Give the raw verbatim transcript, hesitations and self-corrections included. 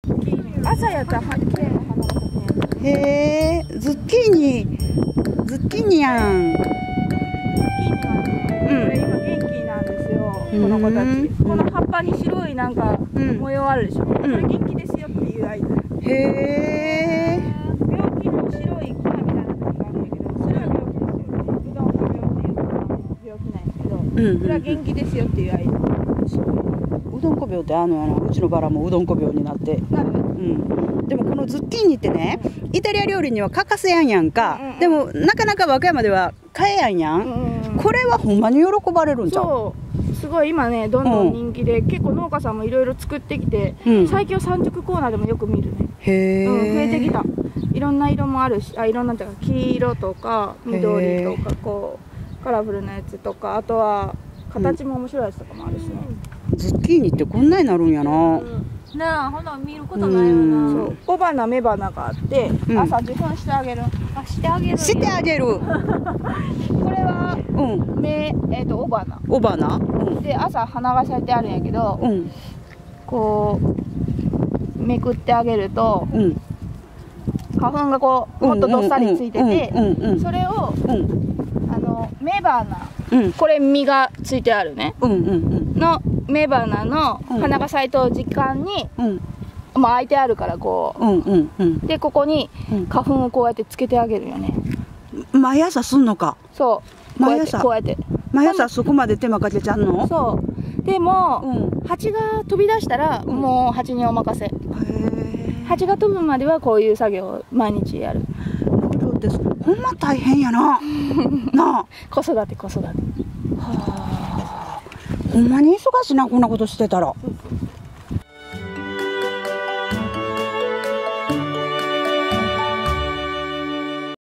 朝やったら綺麗な花が咲くね。 へえ、ズッキーニ、ズッキーニやん。 ズッキーニはね、これ今元気なんですよ、この子たち。この葉っぱに白いなんか模様あるでしょ。これ元気ですよっていう合図。 へえ。 病気の白い粉みたいなのがあるんだけど、それは病気ですよ。うどんこ病っていうのは病気なんやけど、それは元気ですよっていう合図。 うどんこ病ってあのやな、うちのバラもうどんこ病になって。 なる。 うん。でもこのズッキーニってね、イタリア料理には欠かせやんやんか。でもなかなか和歌山では買えやんやん。これはほんまに喜ばれるんちゃう？ そう。すごい今ね、どんどん人気で、結構農家さんもいろいろ作ってきて、最近は産直コーナーでもよく見るね。 へえ。 うん、増えてきた。いろんな色もあるし、あ、いろんなっていうか黄色とか緑とかこうカラフルなやつとか、あとは形も面白いやつとかもあるしね。 ズッキーニってこんなになるんやな。 なあ、ほな見ることないよな。 そう、雄花雌花があって、朝受粉してあげる。 あ、してあげる。 してあげる。 これはうん。 め、えっと雄花。 雄花。 で朝花が咲いてあるんやけど、 うん。 こうめくってあげると、 うん。 花粉がこうもっとどっさりついてて、それをうん。 あの雌花、 うん。 これ実がついてあるね。 うんうんうん。 の雌花の花が咲いた時間に、 うん。 もう開いてあるからこう、 うんうんうん。 でここに花粉をこうやってつけてあげるよね。 毎朝すんのか。 そう。 毎朝。 こうやって。 毎朝そこまで手間かけちゃうの？ そう。でも、 うん、 蜂が飛び出したら、うん、もう蜂にお任せ。へえ。 蜂が飛ぶまではこういう作業を毎日やる。 農業ってほんま大変やな。なあ。 子育て子育て。 はあ。ほんまに忙しいな、こんなことしてたら。 そ